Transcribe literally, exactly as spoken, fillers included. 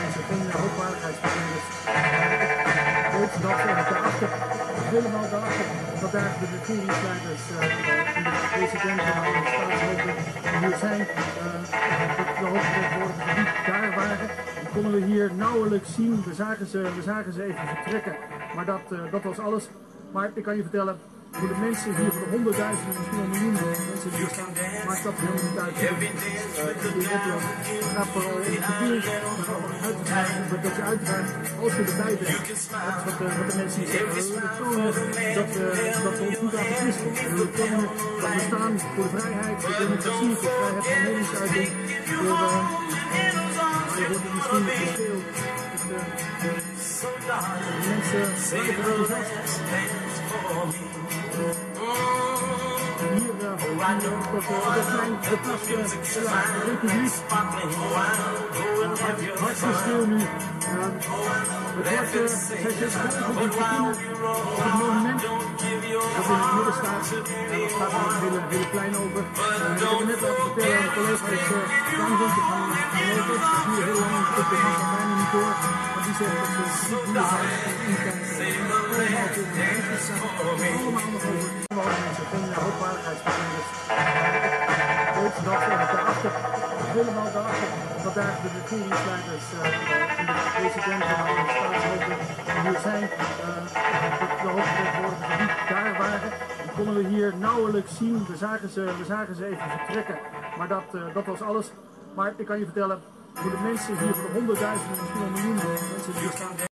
mensen, geen hoogwaardigheidsvergunning. Ik weet dat daarachter, helemaal daarachter, dat daar de regeringsleiders uh, en de president en alle staatshoofden die hier zijn, uh, dat de hoofdvertegenwoordigers niet daar waren. Die konden we hier nauwelijks zien. We zagen ze, we zagen ze even vertrekken, maar dat, uh, dat was alles. Maar ik kan je vertellen, voor de mensen hier, voor de honderdduizenden, misschien wel miljoenen mensen die hier staan, maakt dat helemaal niet uit. Het gaat vooral om het gevoel dat je uitdraagt als je erbij bent. Dat is wat de, wat de mensen hier zeggen. We tonen dat, uh, dat we ons niet aan vergisten. We tonen dat we staan voor de vrijheid, voor de democratie, voor de vrijheid van meningsuiting. Voor, uh, je hoort het misschien met de schreeuw. De mensen blijven wel vast. Hier uh, op dat klein gepaste republiek. Hartstikke nu. Het wordt, uh, zij zit op het monument dat in het midden staat. En dat gaat er het hele, hele plein over. Uh, ik heb net laten vertellen aan de collega's uh, lang rond te gaan lopen. Dat is hier heel lang op de gang van bijna niet door. Maar die zeggen dat ze niet hier zijn en inkijken. Allemaal tegen de huisjes staan. Allemaal nog over. Alle mensen, geen hoogwaardigheidsvergunning. Ik weet dat daarachter, helemaal daarachter, dat daar de regeringsleiders uh, en de president en alle staatshoofden die hier zijn, uh, dat de hoofdvertegenwoordigers niet daar waren. Die konden we hier nauwelijks zien. We zagen ze, we zagen ze even vertrekken, maar dat, uh, dat was alles. Maar ik kan je vertellen, voor de mensen hier, voor de honderdduizenden, misschien wel miljoenen mensen die hier staan,